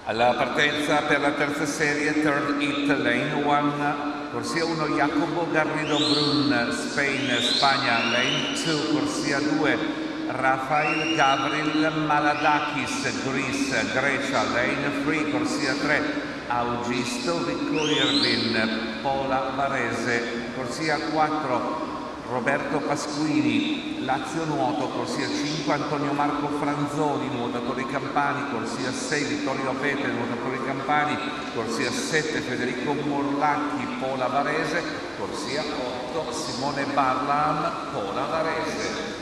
Alla partenza per la terza serie, Third Hit, Lane 1, corsia 1 Jacobo Garrido Brun, Spain, Spagna, Lane 2, corsia 2 Rafael Gabriel Maladakis, Greece, Grecia, Lane 3, corsia 3 Augusto Vicco-Irvin, Pola Varese, corsia 4 Roberto Pasquini, Lazio Nuoto, corsia 5 Antonio Marco Franzoni, nuotatori campani, corsia 6 Vittorio Abete, nuotatori campani, corsia 7 Federico Morlacchi, Pola Varese, corsia 8 Simone Barlam, Pola Varese.